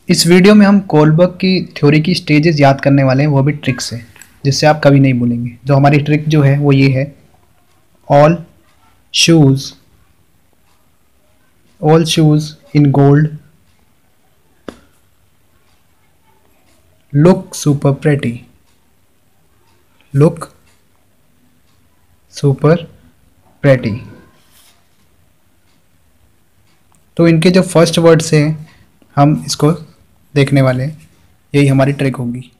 इस वीडियो में हम कोलबर्ग की थ्योरी की स्टेजेस याद करने वाले हैं, वो भी ट्रिक से, जिससे आप कभी नहीं भूलेंगे। जो हमारी ट्रिक जो है वो ये है, all shoes in gold look super pretty, look super pretty. तो इनके जो फर्स्ट वर्ड से हम इसको देखने वाले हैं, यही हमारी ट्रिक होगी।